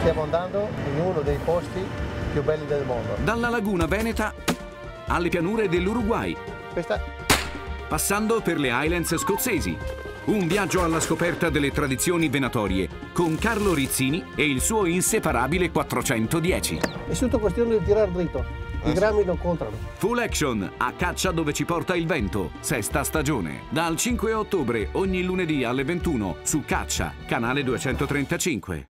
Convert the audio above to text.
Stiamo andando in uno dei posti più belli del mondo. Dalla laguna veneta alle pianure dell'Uruguay, passando per le Highlands scozzesi. Un viaggio alla scoperta delle tradizioni venatorie con Carlo Rizzini e il suo inseparabile 410. È tutto questione di tirare dritto. I grammi non contano. Full action, a caccia dove ci porta il vento, sesta stagione. Dal 5 ottobre ogni lunedì alle 21 su Caccia, canale 235.